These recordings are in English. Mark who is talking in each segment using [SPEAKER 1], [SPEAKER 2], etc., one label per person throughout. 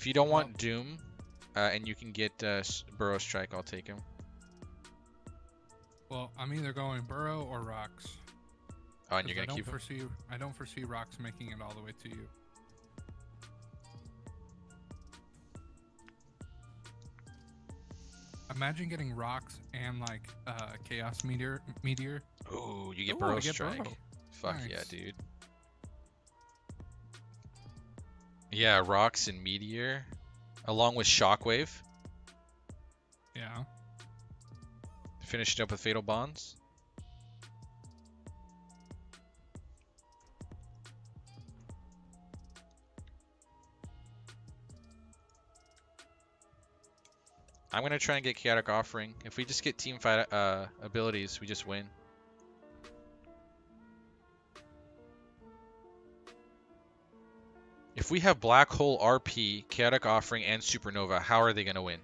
[SPEAKER 1] If you don't want Doom, and you can get Burrow Strike, I'll take him.
[SPEAKER 2] Well, I'm either going Burrow or Rocks.
[SPEAKER 1] Oh, and you're gonna keep him?
[SPEAKER 2] I don't foresee Rocks making it all the way to you. Imagine getting Rocks and like Chaos Meteor.
[SPEAKER 1] Ooh, you get Burrow Strike.
[SPEAKER 2] Burrow.
[SPEAKER 1] Fuck
[SPEAKER 2] Nice.
[SPEAKER 1] yeah, dude. Yeah, Rocks and Meteor, along with Shockwave.
[SPEAKER 2] Yeah.
[SPEAKER 1] Finished up with Fatal Bonds. I'm gonna try and get Chaotic Offering. If we just get team fight abilities, we just win. If we have Black Hole, RP, Chaotic Offering, and Supernova, how are they gonna win?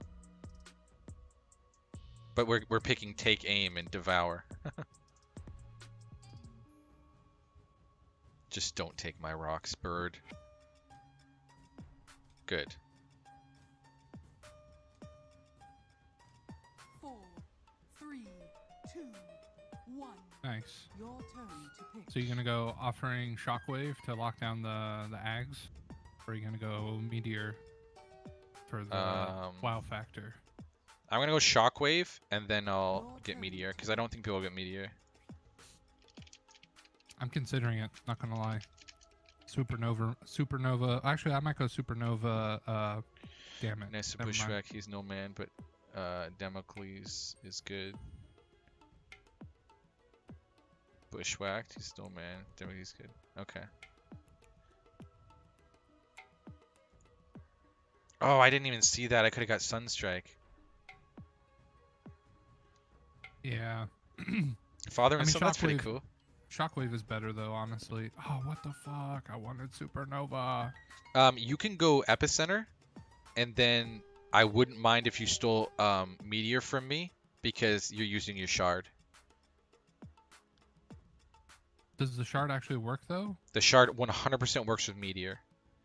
[SPEAKER 1] But we're picking Take Aim and Devour. Just don't take my rocks, bird. Good.
[SPEAKER 3] 4, 3, 2, 1.
[SPEAKER 2] Nice.
[SPEAKER 3] Your turn to pick.
[SPEAKER 2] So you're gonna go offering Shockwave to lock down the Ags, or are you gonna go Meteor for the wow factor?
[SPEAKER 1] I'm gonna go Shockwave and then I'll get Meteor because I don't think people will get Meteor.
[SPEAKER 2] I'm considering it. Not gonna lie. Supernova. Actually, I might go Supernova. Damn it.
[SPEAKER 1] Nice to
[SPEAKER 2] Never mind.
[SPEAKER 1] Bushwhack. He's no man, but Damocles is good. Bushwhacked. He's no man. Damocles is good. Okay. Oh, I didn't even see that. I could have got Sunstrike.
[SPEAKER 2] Yeah.
[SPEAKER 1] Father and
[SPEAKER 2] I mean,
[SPEAKER 1] Son, that's pretty
[SPEAKER 2] Shockwave-
[SPEAKER 1] cool.
[SPEAKER 2] Shockwave is better though, honestly. Oh, what the fuck? I wanted Supernova.
[SPEAKER 1] You can go Epicenter, and then I wouldn't mind if you stole Meteor from me because you're using your shard.
[SPEAKER 2] Does the shard actually work though?
[SPEAKER 1] The shard 100% works with Meteor.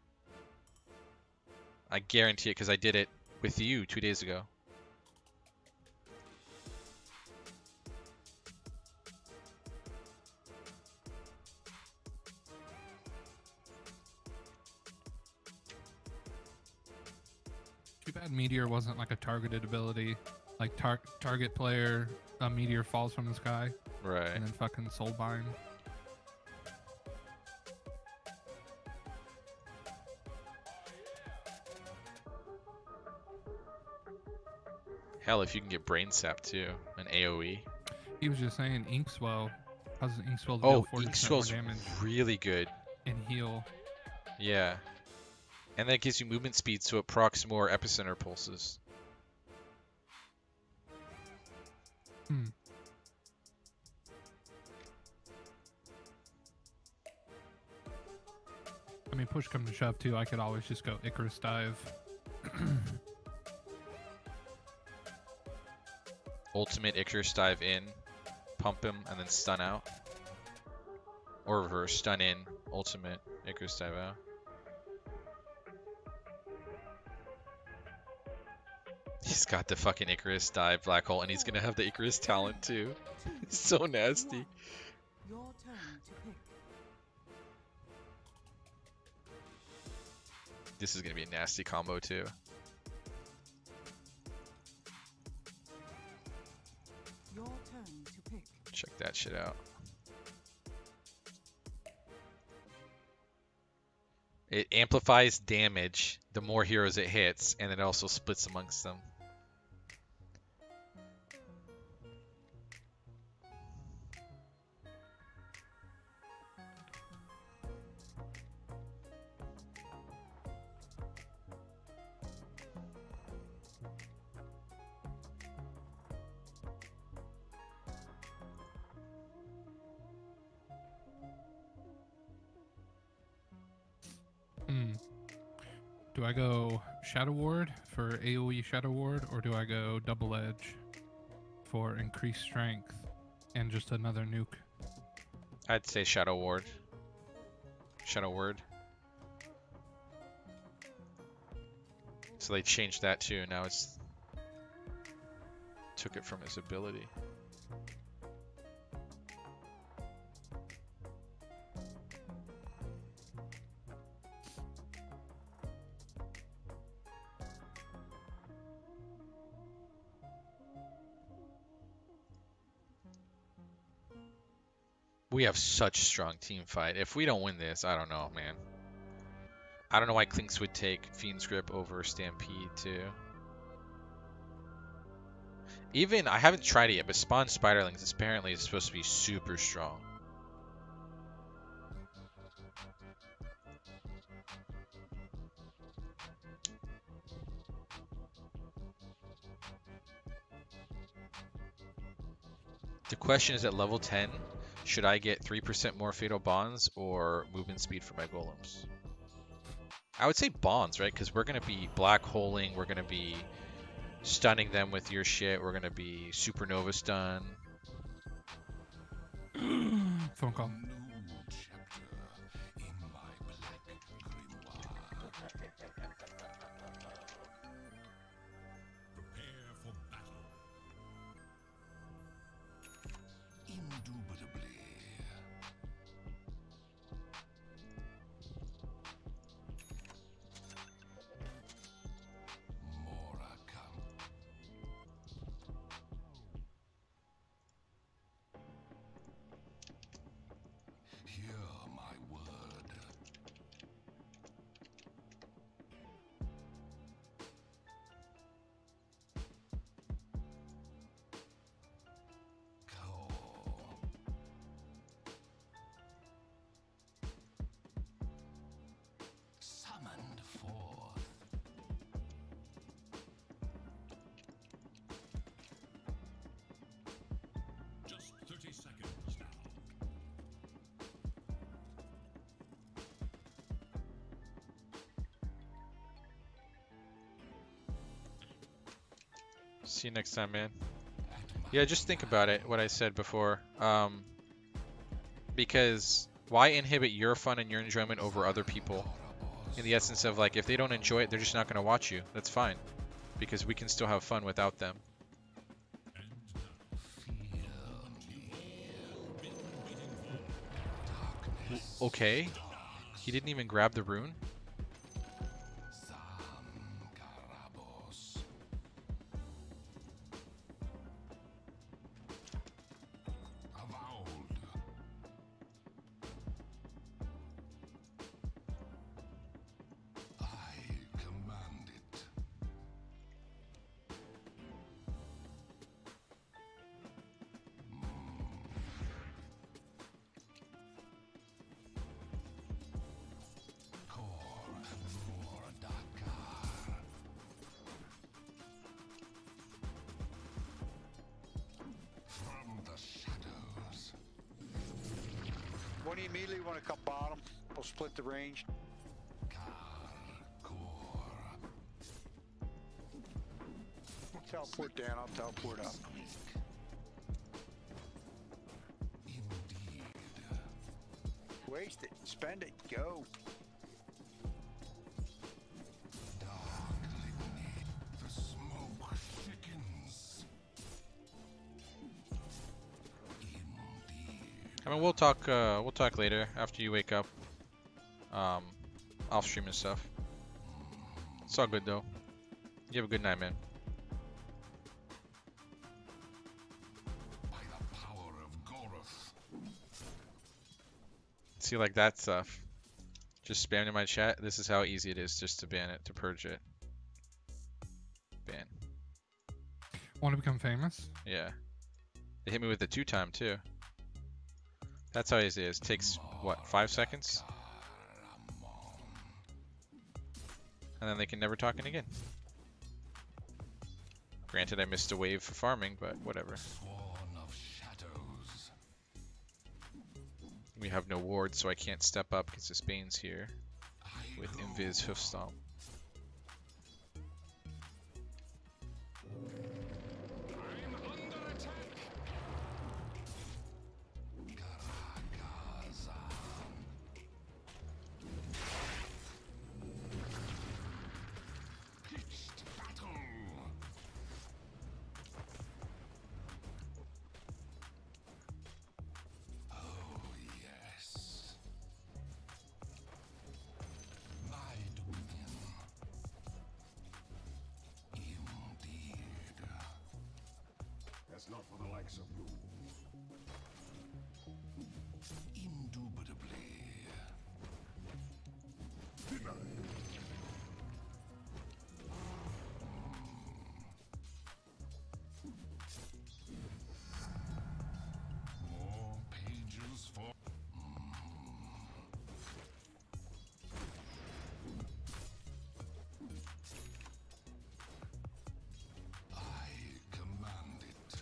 [SPEAKER 1] I guarantee it because I did it with you 2 days ago.
[SPEAKER 2] Too bad Meteor wasn't like a targeted ability. Like target player, a meteor falls from the sky,
[SPEAKER 1] Right.
[SPEAKER 2] and then fucking Soulbind.
[SPEAKER 1] Hell, if you can get Brain Sap too, an AoE.
[SPEAKER 2] He was just saying Inkswell. How's Inkswell deal
[SPEAKER 1] Oh,
[SPEAKER 2] 40% more
[SPEAKER 1] Inkswell's
[SPEAKER 2] damage
[SPEAKER 1] really good.
[SPEAKER 2] and heal?
[SPEAKER 1] Yeah. And that gives you movement speed so it procs more Epicenter pulses.
[SPEAKER 2] Hmm. I mean, push come to shove too, I could always just go Icarus Dive.
[SPEAKER 1] Ultimate Icarus Dive in, pump him, and then stun out. Or reverse, stun in, ultimate Icarus Dive out. He's got the fucking Icarus Dive Black Hole, and he's gonna have the Icarus Talent too. It's so nasty.
[SPEAKER 3] Your turn to pick.
[SPEAKER 1] This is gonna be a nasty combo too.
[SPEAKER 3] Your turn to pick.
[SPEAKER 1] Check that shit out. It amplifies damage the more heroes it hits, and it also splits amongst them.
[SPEAKER 2] Do I go Shadow Ward for AoE Shadow Ward, or do I go Double Edge for increased strength and just another nuke?
[SPEAKER 1] I'd say Shadow Ward. Shadow Ward. So they changed that too. Now it's took it from his ability. We have such strong team fight. If we don't win this, I don't know, man. I don't know why Clinks would take Fiend's Grip over Stampede too. Even, I haven't tried it yet, but Spawn Spiderlings apparently is supposed to be super strong. The question is, at level 10, should I get 3% more Fatal Bonds or movement speed for my golems? I would say bonds, right? Because we're going to be black holing, we're going to be stunning them with your shit, we're going to be supernova stun.
[SPEAKER 2] Phone call.
[SPEAKER 1] See you next time, man. Yeah, just think about it, what I said before. Because why inhibit your fun and your enjoyment over other people? In the essence of, like, if they don't enjoy it, they're just not going to watch you. That's fine. Because we can still have fun without them. Okay. He didn't even grab the rune?
[SPEAKER 4] When you immediately want to come bottom, we'll split the range. Teleport down, I'll teleport up. Waste it, spend it, go.
[SPEAKER 1] I mean, we'll talk later after you wake up. Off stream and stuff. It's all good though. You have a good night, man. By the power of Goroth. See, like that stuff. Just spam in my chat. This is how easy it is just to ban it, to purge it. Ban.
[SPEAKER 2] Want to become famous?
[SPEAKER 1] Yeah. They hit me with the 2-time too. That's how easy it is. Takes, what, 5 seconds? And then they can never talk in again. Granted, I missed a wave for farming, but whatever. We have no ward, so I can't step up because the Spain's here with Invis Hoofstomp.
[SPEAKER 5] likes of you. Indubitably. More pages for. I command it.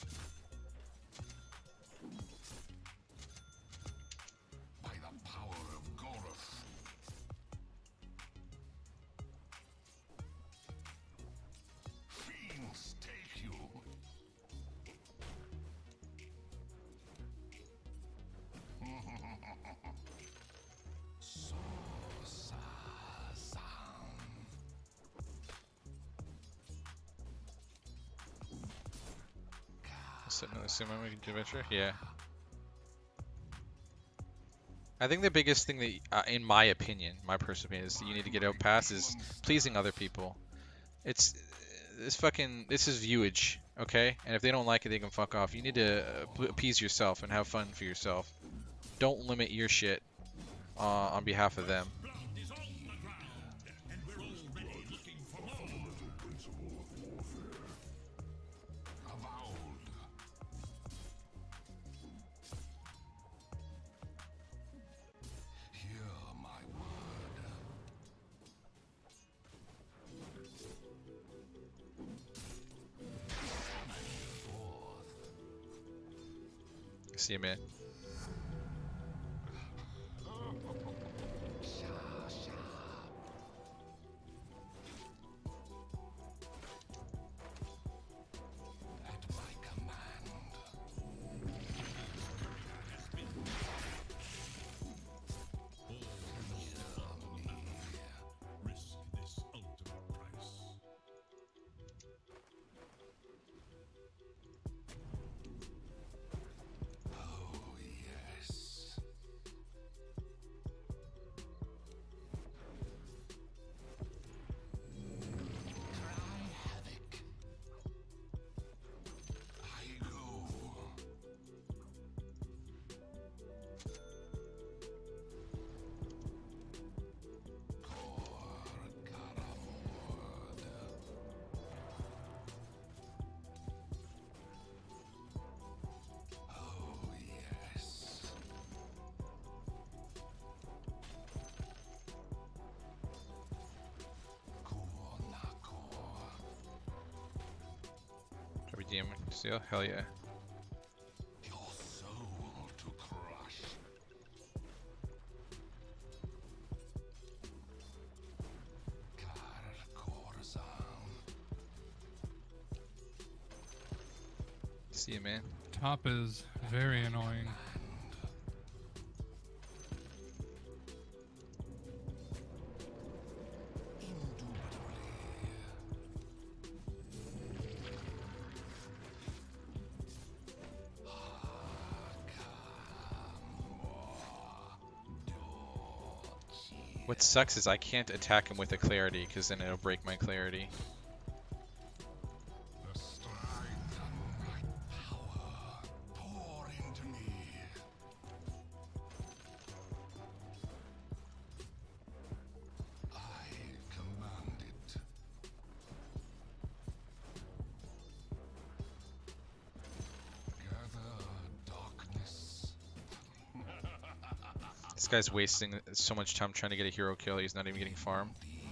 [SPEAKER 5] By the power of Goroth. Fiends take you.
[SPEAKER 1] Assuming we can do adventure? Yeah. I think the biggest thing that, in my opinion, my personal opinion, is that you need to get out past is pleasing other people. This is viewage, okay? And if they don't like it, they can fuck off. You need to appease yourself and have fun for yourself. Don't limit your shit on behalf of them. See you, man. Redeem seal? Hell yeah.
[SPEAKER 5] Your soul to crush. Corzan.
[SPEAKER 1] See you, man.
[SPEAKER 2] Top is very annoying.
[SPEAKER 1] What sucks is I can't attack him with a clarity, because then it'll break my clarity.
[SPEAKER 5] The strength and my power pour into me. I command it. Gather darkness.
[SPEAKER 1] This guy's wasting so much time trying to get a hero kill, he's not even getting farm.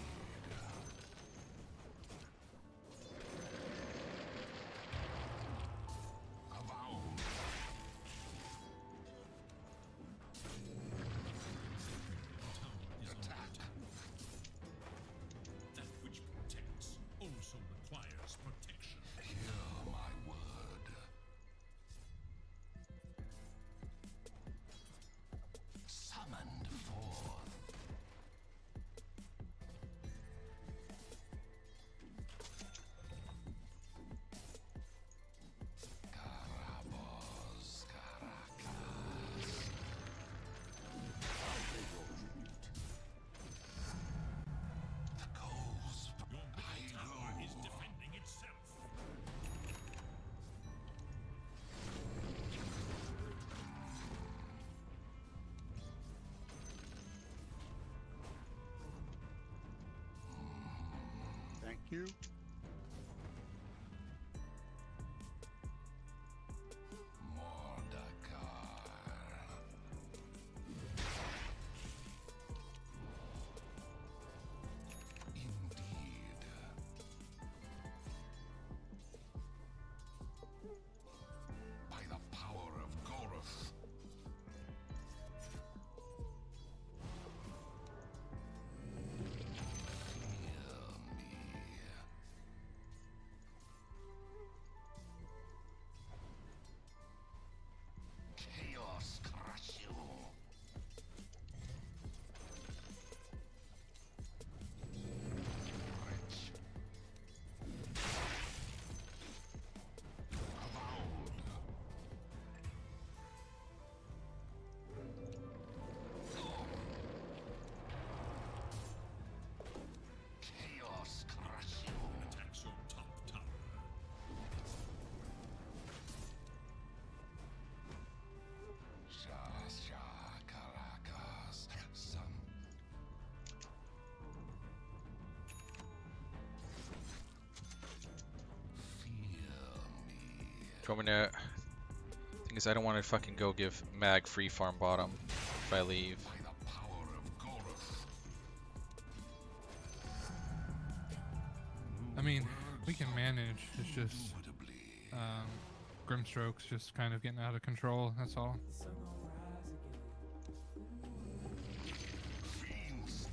[SPEAKER 5] That which protects also requires protection. Hear my word. Summoned forth.
[SPEAKER 4] you.
[SPEAKER 5] Indeed. By the power of Goroth. Fear me. Chaos crush you. Rich. Avowed. Chaos crush you. Attacks your top tower. Caracas, son. Fear me.
[SPEAKER 1] Do you want me to? Thing is, I don't want to fucking go give Mag free farm bottom if I leave.
[SPEAKER 5] By the power of Goroth.
[SPEAKER 2] I mean, we can manage. It's just
[SPEAKER 5] Indubitably.
[SPEAKER 2] Grimstroke's just kind of getting out of control. That's all.
[SPEAKER 5] Fiends.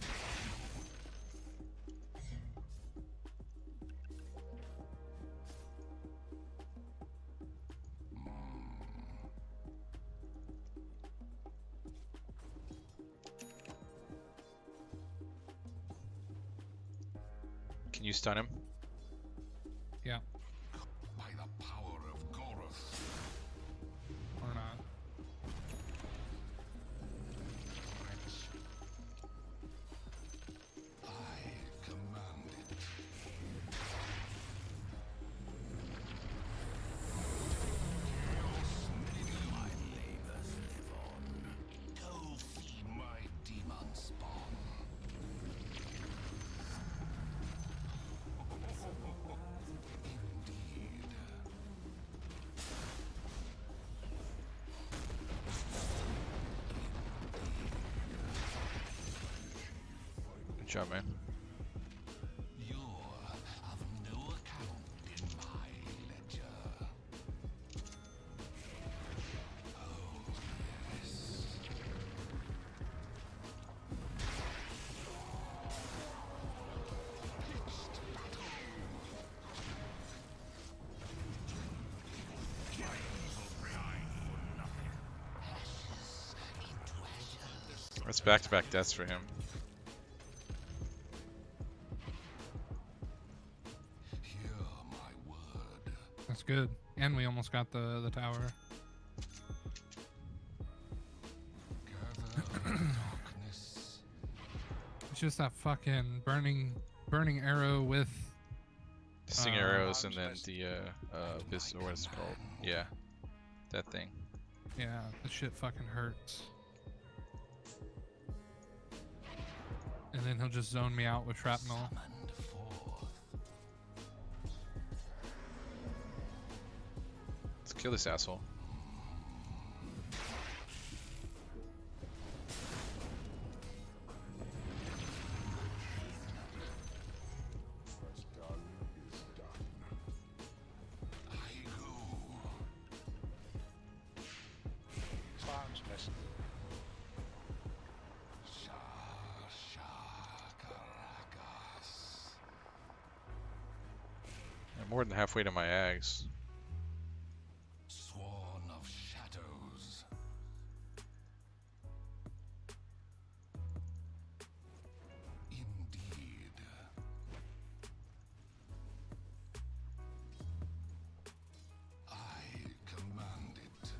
[SPEAKER 1] Can you stun him?
[SPEAKER 2] Yeah,
[SPEAKER 5] By the power of Goroth.
[SPEAKER 2] or not.
[SPEAKER 5] I command it. My labors live on. Go feed my demon spawn. Indeed.
[SPEAKER 1] Good job, man.
[SPEAKER 5] You're of no account in my ledger. Oh, yes. Pitched battle. My evil bride for nothing. Ashes into ashes.
[SPEAKER 1] That's back-to-back deaths for him.
[SPEAKER 5] Hear my word.
[SPEAKER 2] That's good. And we almost got the tower.
[SPEAKER 5] Gather darkness.
[SPEAKER 2] It's just that fucking burning arrow with
[SPEAKER 1] Sting
[SPEAKER 2] Uh,
[SPEAKER 1] arrows and then
[SPEAKER 4] Arms
[SPEAKER 1] the this what is it called? Yeah, that thing.
[SPEAKER 2] yeah, the shit fucking hurts. And then he'll just zone me out with shrapnel.
[SPEAKER 5] Summoned forth.
[SPEAKER 1] Let's kill this asshole.
[SPEAKER 5] I go.
[SPEAKER 4] Farm's missing.
[SPEAKER 5] Caracas.
[SPEAKER 1] I'm more than halfway to my ags.
[SPEAKER 5] Sworn of shadows. Indeed. I command it.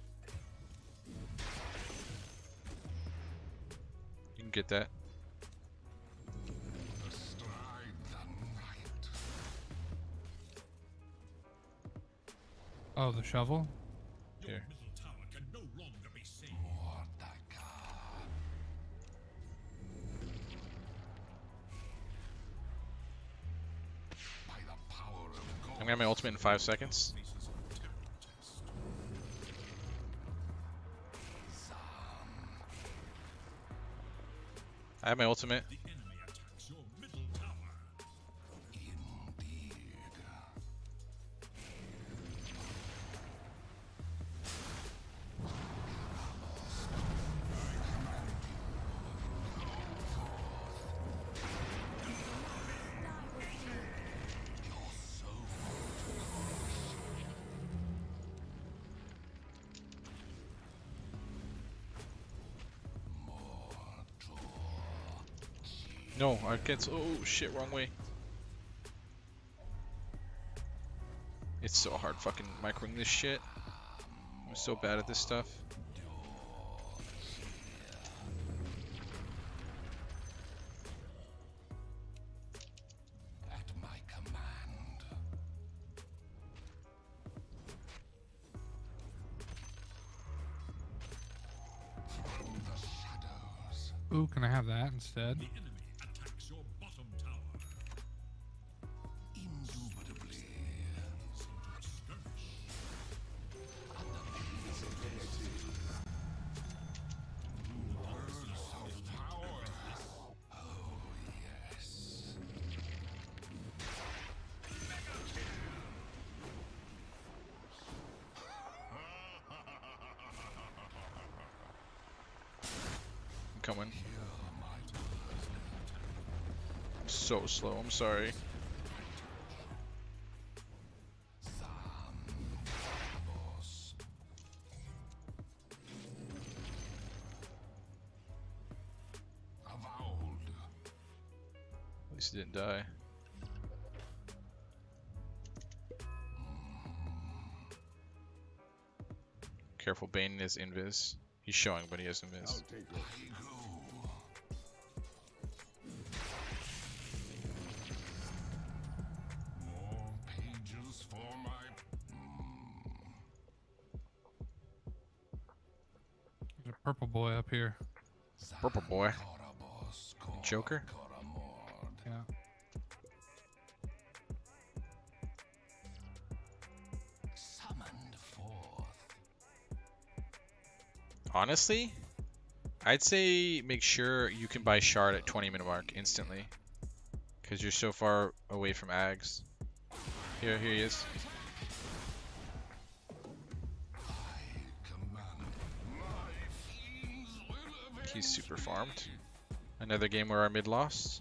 [SPEAKER 1] You can get that.
[SPEAKER 5] Astride the night.
[SPEAKER 2] Oh, the shovel?
[SPEAKER 5] Your
[SPEAKER 1] Here.
[SPEAKER 5] middle tower can no longer be saved. Mordaka.
[SPEAKER 1] gonna have my ultimate in 5 seconds.
[SPEAKER 5] Faces a terrible test.
[SPEAKER 1] I have my ultimate.
[SPEAKER 5] The enemy attacks your middle tower.
[SPEAKER 1] No, I can't. Oh shit, wrong way. It's so hard fucking microing this shit. I'm so bad at this stuff.
[SPEAKER 5] At my command. From the shadows.
[SPEAKER 2] Ooh, can I have that instead?
[SPEAKER 5] The enemy attacks your bottom tower. Indubitably. Seem to skirmish. Words of power. Oh, yes.
[SPEAKER 1] I'm coming. I'm so slow, I'm sorry.
[SPEAKER 5] Boss. Avowed.
[SPEAKER 1] At least he didn't die. Careful, Bane is invis. He's showing, but he has invis.
[SPEAKER 5] I go. More pages for my.
[SPEAKER 2] There's a purple boy up here.
[SPEAKER 1] Purple boy. Joker?
[SPEAKER 2] Yeah.
[SPEAKER 5] Summoned forth.
[SPEAKER 1] Honestly, I'd say make sure you can buy Shard at 20-minute mark instantly. Because you're so far away from Ags. Here he is. He's super farmed. Another game where our mid lost.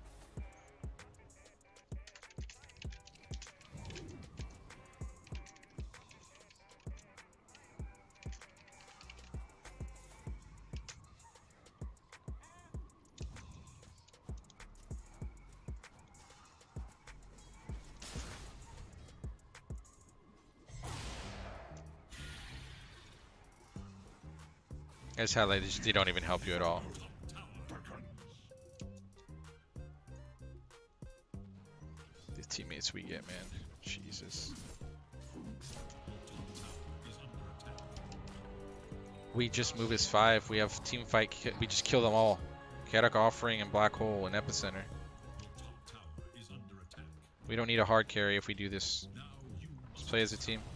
[SPEAKER 1] As how they don't even help you at all. The teammates we get, man. Jesus. We just move as 5. We have team fight. We just kill them all. Karak Offering and Black Hole and Epicenter. We don't need a hard carry if we do this. Just play as a team.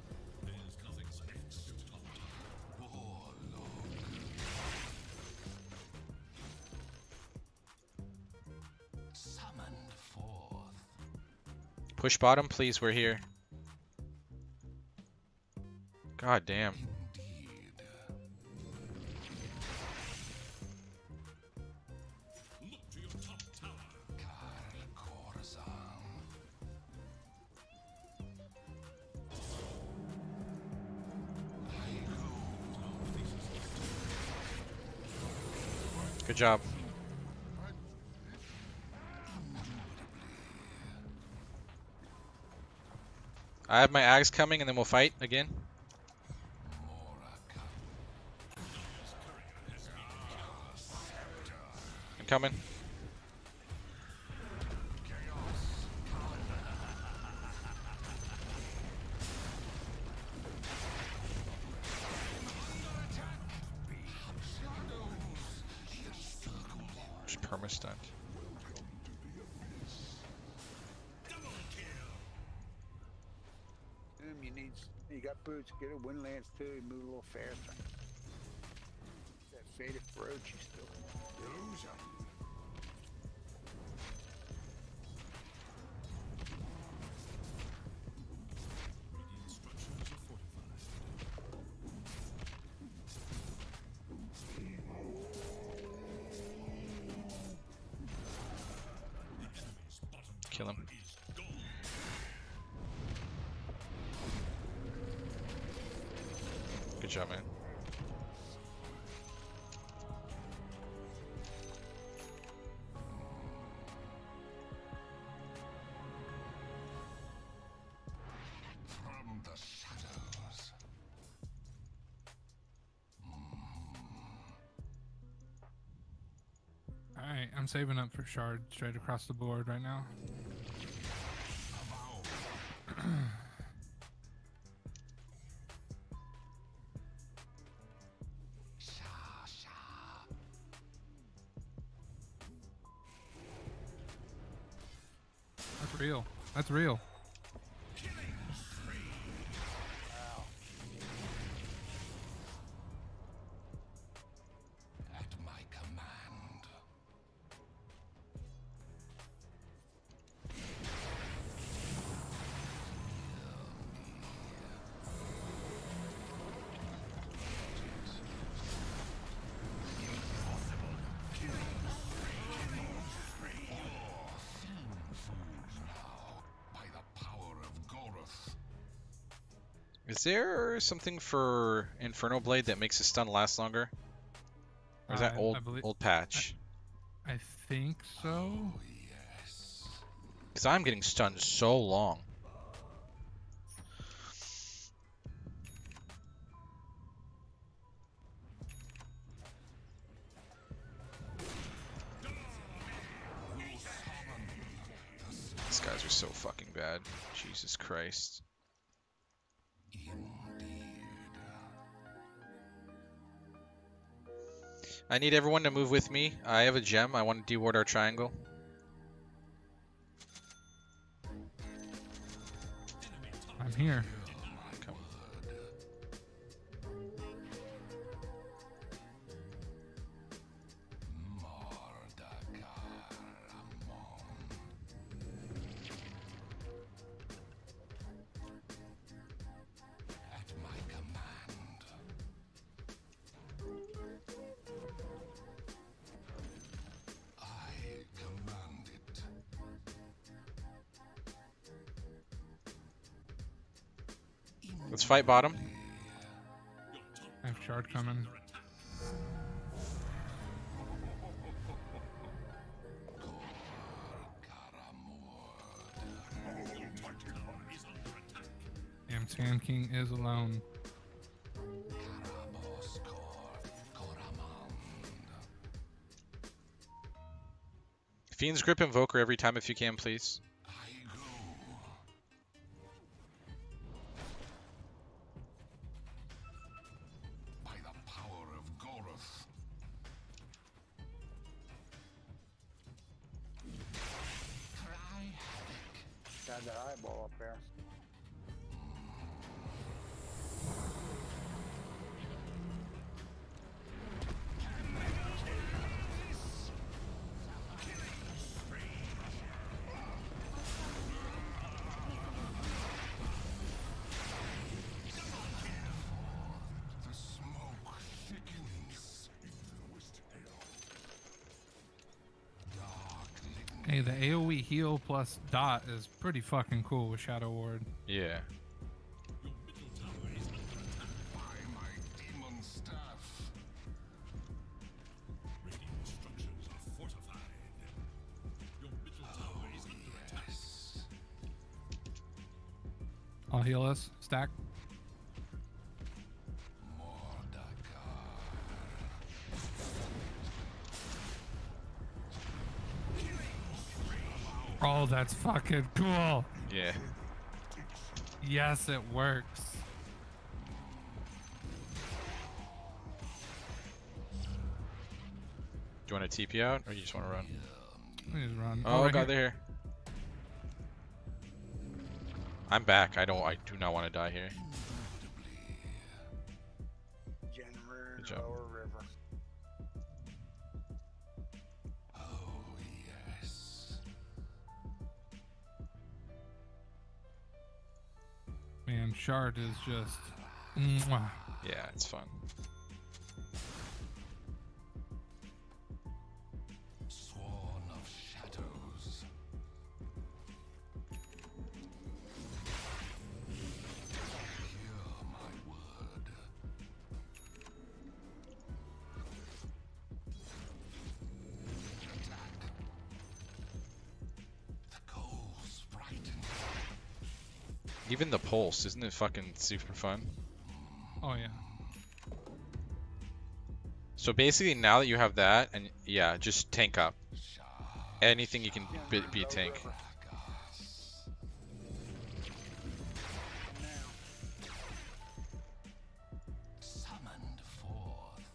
[SPEAKER 1] Push bottom, please. We're here. God damn.
[SPEAKER 5] Look to your top tower.
[SPEAKER 1] Good job. I have my Ags coming and then we'll fight again. I'm coming. Just perma-stunned.
[SPEAKER 4] Windlands. You got boots. Get a Windlands too. You move a little faster. That faded brooch you still. Loser.
[SPEAKER 5] Radiant structures are fortified. The enemy's bottom
[SPEAKER 1] Kill him.
[SPEAKER 5] tower is gone.
[SPEAKER 1] Good job, man.
[SPEAKER 5] From the shadows.
[SPEAKER 2] Alright, I'm saving up for shard straight across the board right now. That's real. That's real.
[SPEAKER 5] At my command. By the power of Goroth.
[SPEAKER 1] Is there something for Inferno Blade that makes a stun last longer? Or is that
[SPEAKER 2] I
[SPEAKER 1] old patch?
[SPEAKER 2] I think so.
[SPEAKER 5] Yes.
[SPEAKER 1] Because I'm getting stunned so long. These guys are so fucking bad. Jesus Christ. I need everyone to move with me. I have a gem. I want to deward our triangle.
[SPEAKER 2] I'm here.
[SPEAKER 1] Come.
[SPEAKER 5] At my command. I command it.
[SPEAKER 1] Let's fight bottom.
[SPEAKER 2] I have shard coming. Damn, Sand King is alone.
[SPEAKER 1] Fiend's Grip Invoker every time if you can, please.
[SPEAKER 5] I go. By the power of Goroth. Cry havoc.
[SPEAKER 4] Got that eyeball up there.
[SPEAKER 5] The smoke thickens. Dark
[SPEAKER 2] Hey, the AoE heal plus dot is pretty fucking cool with Shadow Ward.
[SPEAKER 1] Yeah.
[SPEAKER 5] by my demon staff. Radiant structures are fortified. Your middle tower is under attack.
[SPEAKER 2] I'll heal us. Stack. Oh, that's fucking cool.
[SPEAKER 1] Yeah.
[SPEAKER 2] Yes, it works.
[SPEAKER 1] Do you want to TP out or you just want to run?
[SPEAKER 2] Please run.
[SPEAKER 1] Oh,
[SPEAKER 2] right
[SPEAKER 1] God,
[SPEAKER 2] here.
[SPEAKER 1] they're here. I'm back. I do not want to die here.
[SPEAKER 4] Generator,
[SPEAKER 1] Good job.
[SPEAKER 4] lower river.
[SPEAKER 5] Oh, yes.
[SPEAKER 2] Man, Shard is just. Mwah.
[SPEAKER 1] Yeah, it's fun.
[SPEAKER 5] Sworn of shadows. Hear my word. Attack. The coals frighten.
[SPEAKER 1] Even the pulse, isn't it fucking super fun?
[SPEAKER 2] Oh yeah.
[SPEAKER 1] So basically, now that you have that, and yeah, just tank up. Anything you can be a tank.
[SPEAKER 5] Summoned forth.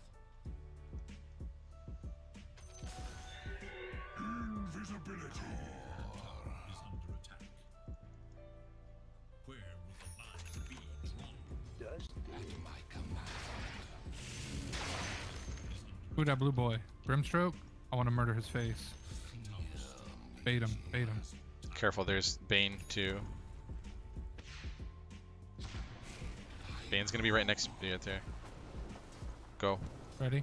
[SPEAKER 5] Invisibility. Is under attack. Where will the line be drawn?
[SPEAKER 4] Does
[SPEAKER 5] At my command.
[SPEAKER 2] Who that blue boy? Brimstroke? I want to murder his face. Bait him. Bait him.
[SPEAKER 1] Careful, there's Bane too. Bane's gonna be right next to you right there. Go.
[SPEAKER 2] Ready?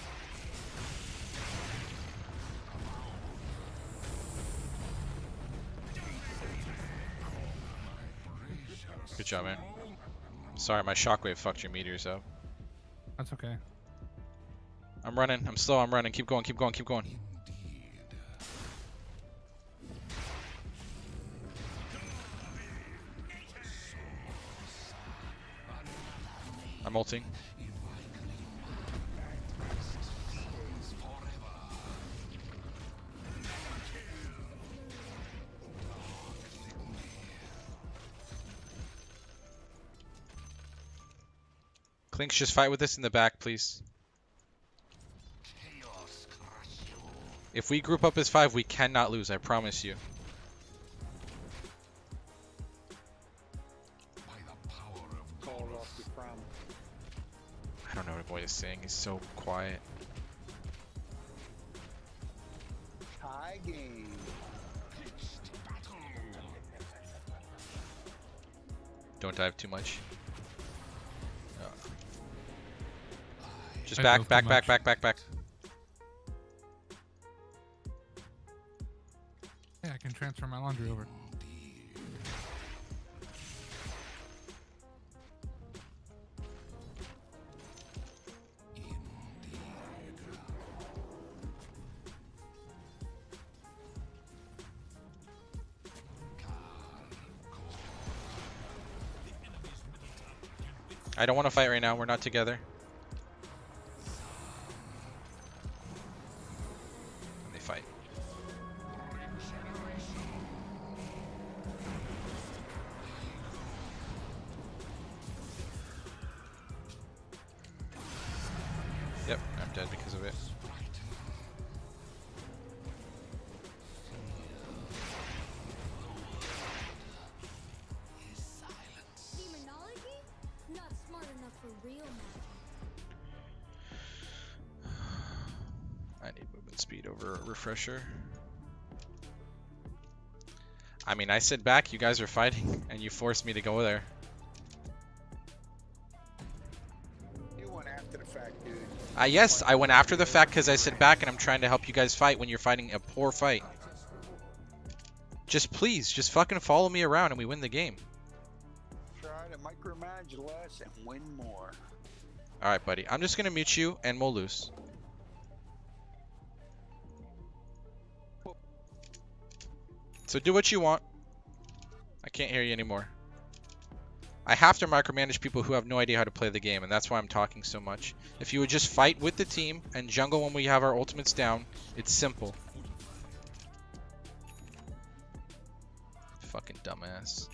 [SPEAKER 1] Good job, man. Sorry, my shockwave fucked your meteors up.
[SPEAKER 2] That's okay.
[SPEAKER 1] I'm running. I'm slow. I'm running. Keep going. Keep going. Keep going. I'm ulting. Clinks, just fight with us in the back, please. If we group up as 5, we cannot lose, I promise you.
[SPEAKER 5] By the power of
[SPEAKER 4] called off your promise.
[SPEAKER 1] I don't know what boy is saying. He's so quiet.
[SPEAKER 4] Tie game.
[SPEAKER 1] Don't dive too much. Just
[SPEAKER 2] I
[SPEAKER 1] back,
[SPEAKER 2] dove too
[SPEAKER 1] back, back,
[SPEAKER 2] much.
[SPEAKER 1] back, back, back.
[SPEAKER 2] Yeah, I can transfer my laundry over.
[SPEAKER 1] I don't want to fight right now. We're not together. And they fight. Yep, I'm dead because of it.
[SPEAKER 6] Demonology? Not smart enough for real magic.
[SPEAKER 1] I need movement speed over refresher. I mean, I sit back, you guys are fighting, and you forced me to go there.
[SPEAKER 4] You went after the fact, dude.
[SPEAKER 1] Yes, I went after the fact because I sit back and I'm trying to help you guys fight when you're fighting a poor fight. Just please, just fucking follow me around and we win the game.
[SPEAKER 4] Try to micromanage less and win more.
[SPEAKER 1] Alright, buddy. I'm just gonna mute you and we'll lose. So do what you want. I can't hear you anymore. I have to micromanage people who have no idea how to play the game, and that's why I'm talking so much. If you would just fight with the team and jungle when we have our ultimates down, it's simple. Fucking dumbass.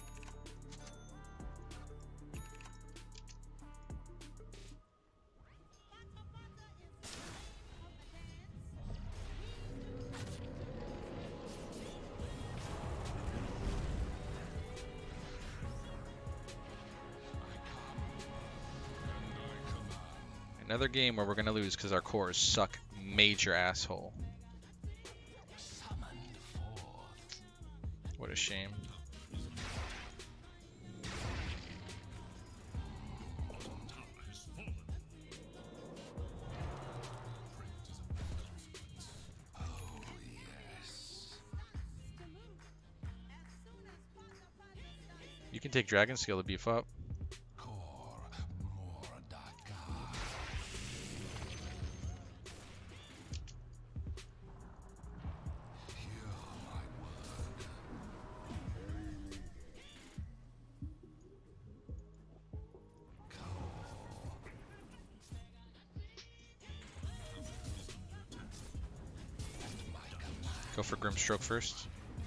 [SPEAKER 1] Another game where we're gonna lose because our cores suck major asshole. What a shame. You can take Dragon Scale to beef up. Go for Grimstroke first.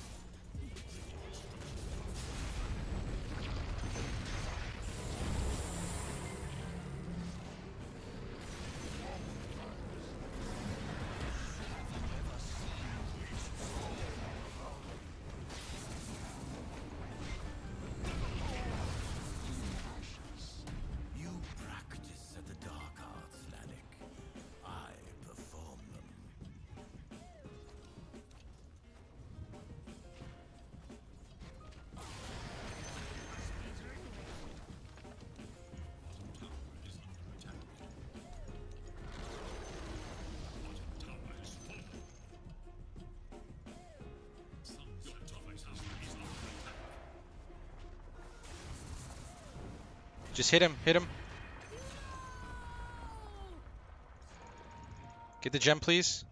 [SPEAKER 7] You practice at the dark arts, Lanik. I perform them.
[SPEAKER 1] Just hit him, hit him. Get the gem, please.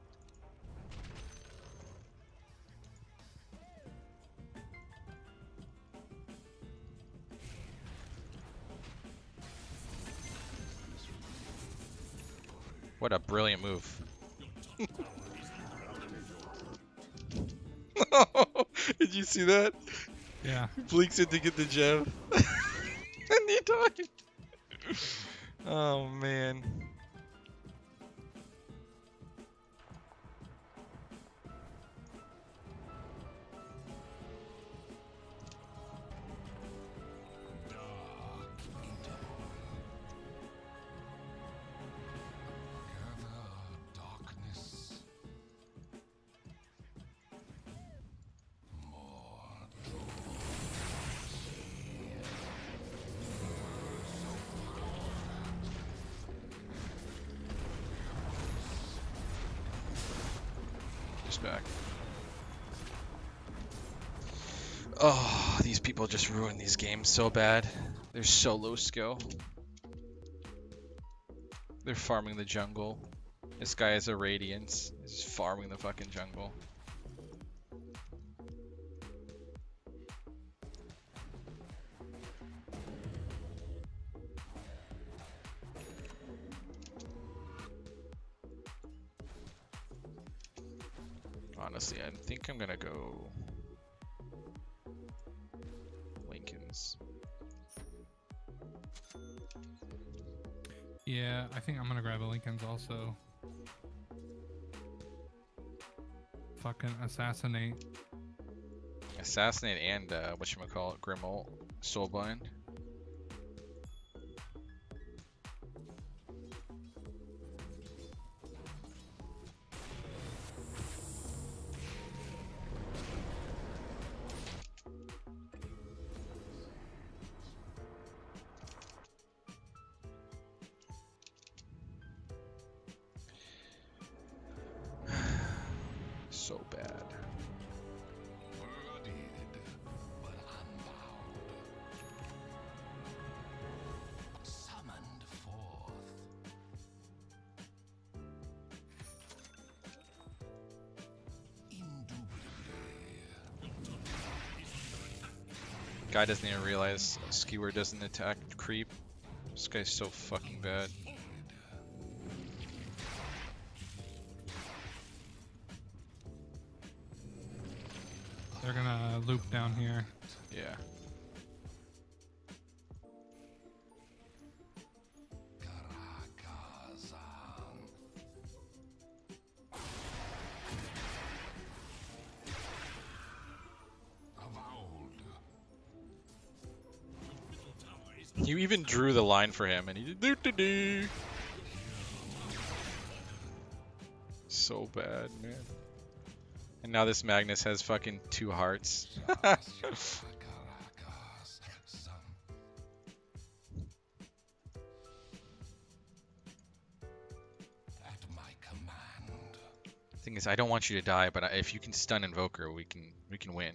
[SPEAKER 1] What a brilliant move. Did you see that?
[SPEAKER 2] Yeah.
[SPEAKER 1] Blinks in to get the gem. And he died. Oh man. Back. Oh, these people just ruin these games so bad. They're so low skill. They're farming the jungle. This guy has a Radiance. He's just farming the fucking jungle. Honestly, I think I'm gonna go Lincolns.
[SPEAKER 2] Yeah, I think I'm gonna grab a Lincoln's also. Fucking assassinate.
[SPEAKER 1] Assassinate and whatchamacallit, Grimold, Soulbind. So bad.
[SPEAKER 5] Bloodied, but unbowed. Summoned forth. Indubitably.
[SPEAKER 1] Guy doesn't even realize Skewer doesn't attack creep. This guy's so fucking bad.
[SPEAKER 2] They're gonna loop down here.
[SPEAKER 1] Yeah. You even drew the line for him, and he did doo doo doo. so bad, man. And now this Magnus has fucking 2 hearts. Thing is, I don't want you to die, but if you can stun Invoker, we can win.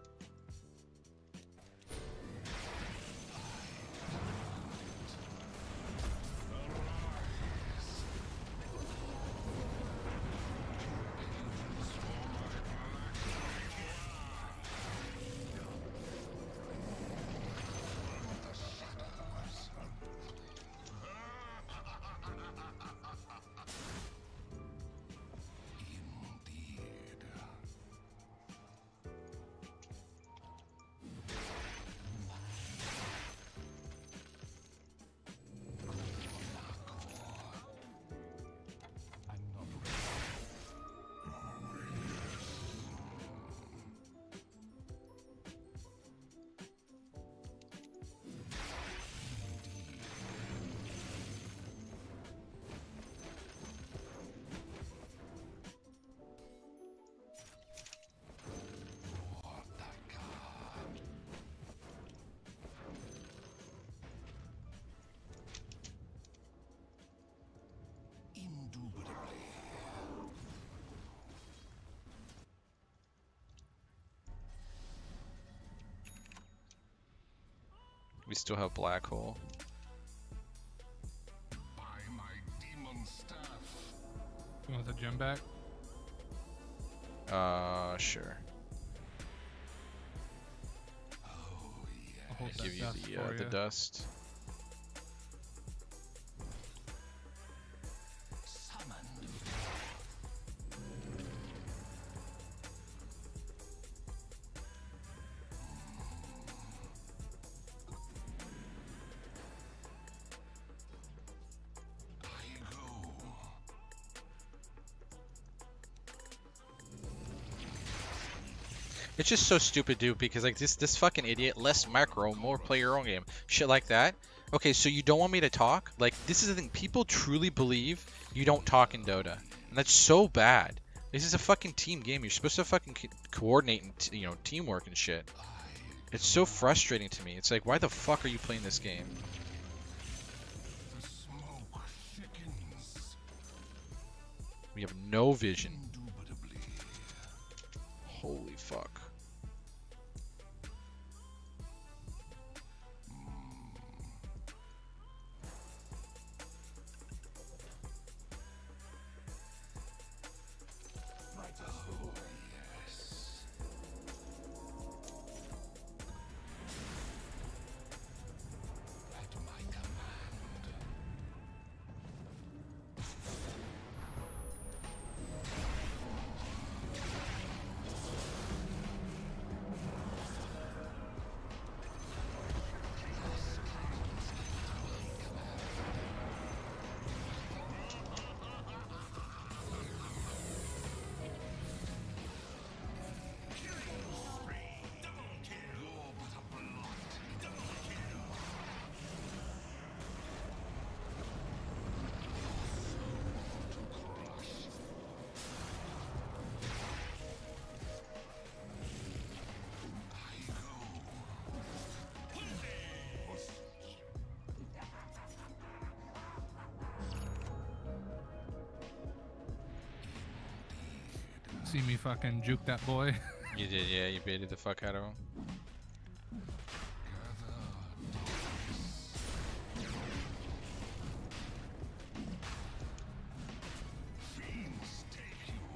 [SPEAKER 1] We still have Black Hole.
[SPEAKER 5] By my demon staff.
[SPEAKER 2] You want the gem back?
[SPEAKER 1] Sure.
[SPEAKER 2] I'll hold
[SPEAKER 1] Give
[SPEAKER 2] that
[SPEAKER 1] you
[SPEAKER 2] dust for
[SPEAKER 1] the
[SPEAKER 2] ya.
[SPEAKER 1] dust.
[SPEAKER 7] Summoned. I go.
[SPEAKER 1] It's just so stupid, dude, because like this fucking idiot, less macro, more play your own game. Shit like that. Okay, so you don't want me to talk? Like, this is the thing. People truly believe you don't talk in Dota. And that's so bad. This is a fucking team game. You're supposed to fucking coordinate and, teamwork and shit. It's so frustrating to me. It's like, why the fuck are you playing this game?
[SPEAKER 5] The smoke thickens.
[SPEAKER 1] We have no vision.
[SPEAKER 5] Indubitably.
[SPEAKER 1] Holy fuck.
[SPEAKER 5] Oh, yes. At my command.
[SPEAKER 2] See me fucking juke that boy.
[SPEAKER 1] You did, yeah, you baited the fuck out of him.
[SPEAKER 5] Fiends take you.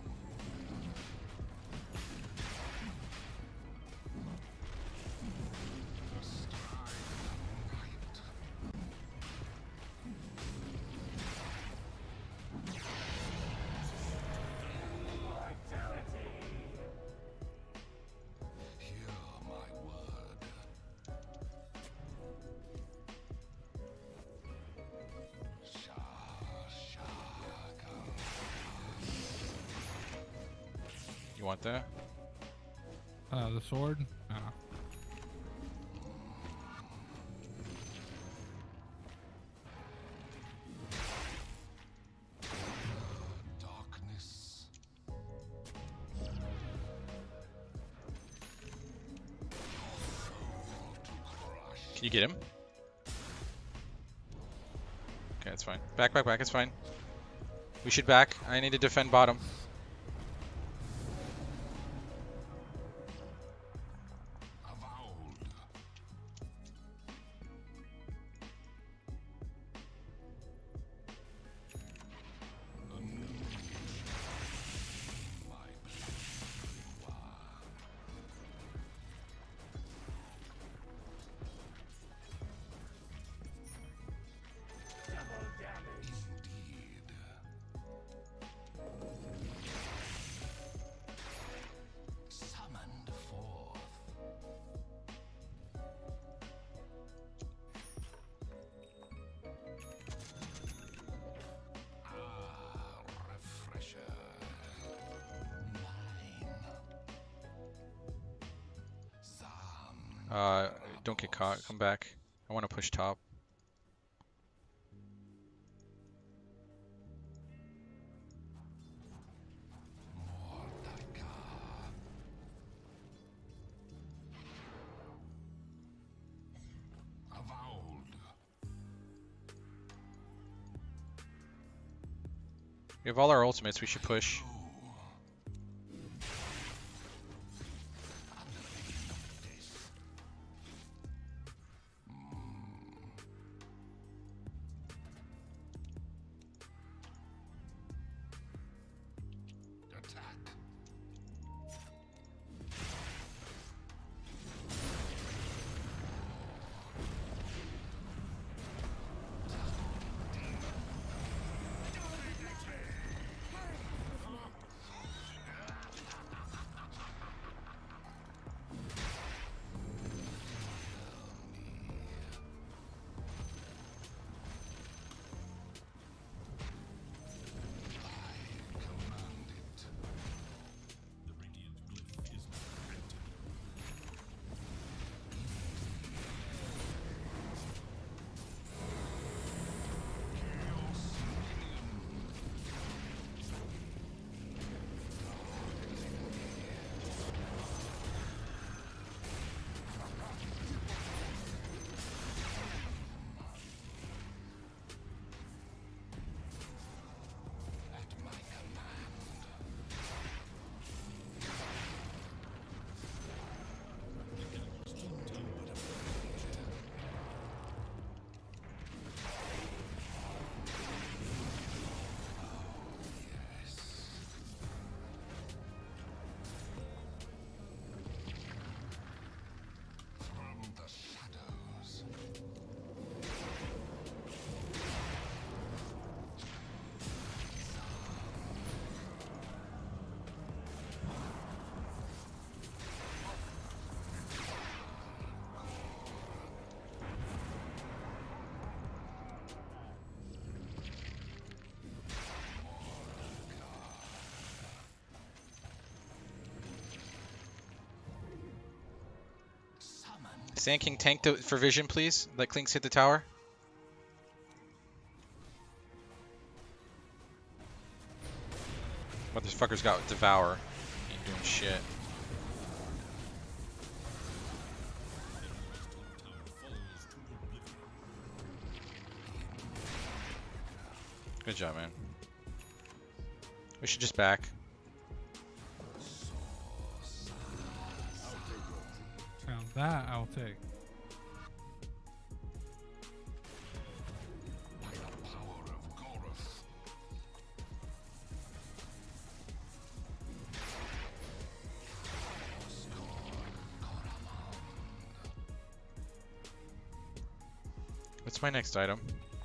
[SPEAKER 5] The stride of night. Hear my word.
[SPEAKER 1] You want that?
[SPEAKER 2] The sword? No.
[SPEAKER 5] Darkness
[SPEAKER 1] Can you get him? Okay, that's fine. Back, back, back. It's fine. We should back. I need to defend bottom.
[SPEAKER 7] Avowed. Summoned forth. Refresher. Mine. Zam.
[SPEAKER 1] Don't get caught. Come back. I want to push top.
[SPEAKER 7] Mordecai. Avowed.
[SPEAKER 1] We have all our ultimates. We should push.
[SPEAKER 7] Attack. Command it.
[SPEAKER 5] The radiant glyph is active.
[SPEAKER 7] At my command. From the shadows. Summoned.
[SPEAKER 1] Sand King tank for vision, please. Let Clinks hit the tower. Motherfucker's got Devour. Ain't doing shit. Good job, man. We should just back.
[SPEAKER 2] Now that I'll take.
[SPEAKER 7] By the power of Goroth.
[SPEAKER 1] What's my next item?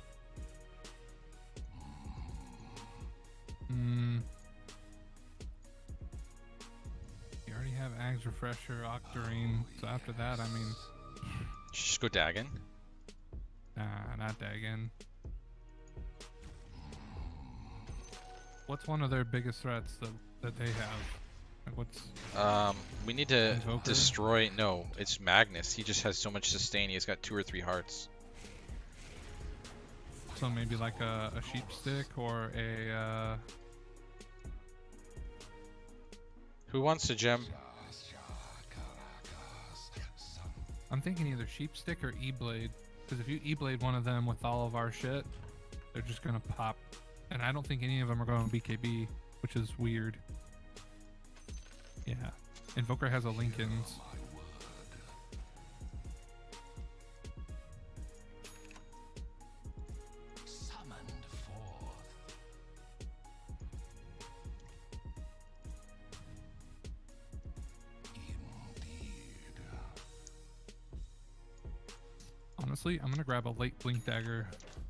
[SPEAKER 2] You already have Ag's Refresher, Octarine. So after that, I mean,
[SPEAKER 1] Just go Dagon.
[SPEAKER 2] nah, not Dagon. What's one of their biggest threats that they have? Like what's
[SPEAKER 1] We need to
[SPEAKER 2] Invoker?
[SPEAKER 1] destroy. No, it's Magnus. He just has so much sustain. He's got 2 or 3 hearts.
[SPEAKER 2] so maybe like a sheep stick or a
[SPEAKER 1] Who wants to gem?
[SPEAKER 2] I'm thinking either Sheepstick or E-Blade. Because if you E-Blade one of them with all of our shit, they're just gonna pop. And I don't think any of them are going BKB, which is weird. Yeah. Invoker has a Lincoln's.
[SPEAKER 7] Summoned forth. Indeed.
[SPEAKER 2] Honestly, I'm gonna grab a late Blink Dagger.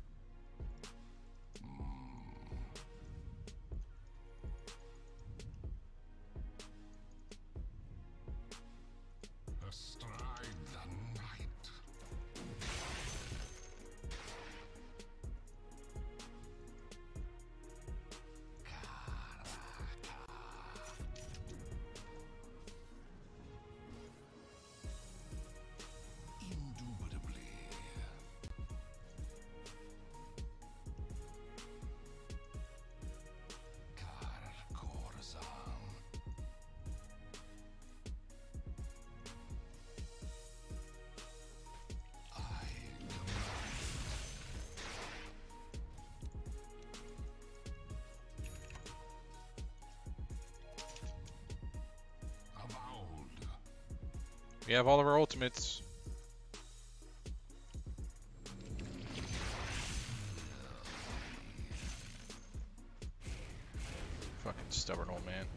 [SPEAKER 7] Astride the night. Indubitably. Corazon. I avowed.
[SPEAKER 1] We have all of our ultimates. Fucking stubborn old man.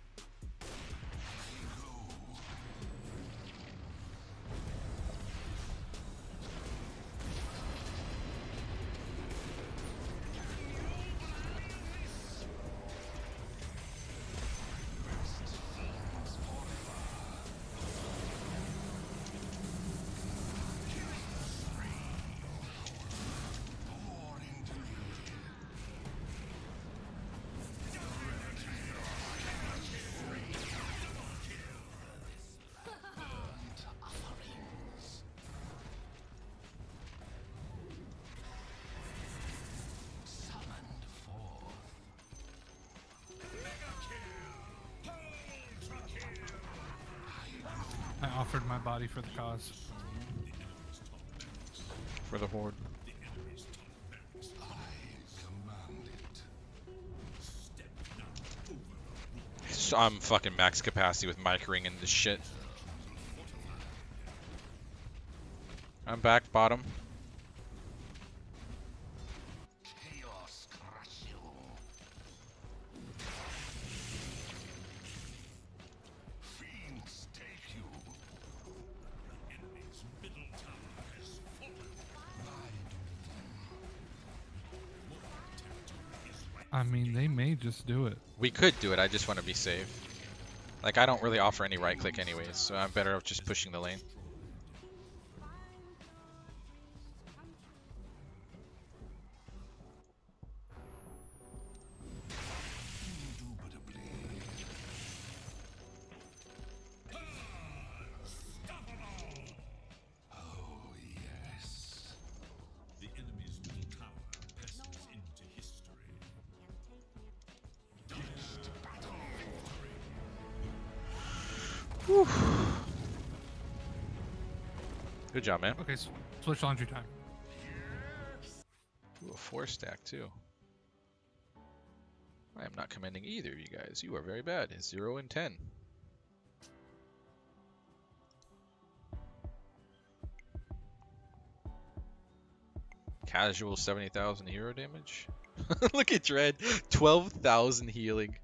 [SPEAKER 7] Summoned forth.
[SPEAKER 2] I offered my body for the cause.
[SPEAKER 1] For the horde.
[SPEAKER 7] I command it.
[SPEAKER 1] So I'm fucking max capacity with micring and this shit. I'm back, bottom.
[SPEAKER 7] Chaos crush you. Fiends take you.
[SPEAKER 5] Enemy's middle tower has fallen.
[SPEAKER 2] I mean, they may just do it.
[SPEAKER 1] We could do it, I just want to be safe. Like, I don't really offer any right click anyways, so I'm better off just pushing the lane.
[SPEAKER 7] Indubitably. Oh, yes.
[SPEAKER 5] The enemy's middle tower passes into history.
[SPEAKER 1] Good job, man.
[SPEAKER 2] Okay, switch laundry time.
[SPEAKER 1] Ooh, a 4-stack too. I am not commending either of you guys. You are very bad. 0 and 10. Casual 70,000 hero damage. Look at Dread. 12,000 healing.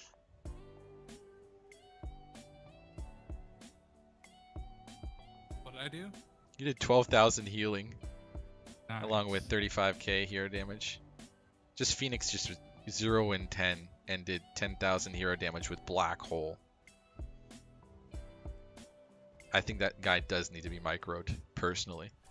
[SPEAKER 2] What did I do?
[SPEAKER 1] You did 12,000 healing
[SPEAKER 2] Nice.
[SPEAKER 1] along with 35k hero damage. Just Phoenix just 0 and 10 and did 10,000 hero damage with Black Hole. I think that guy does need to be microed, personally.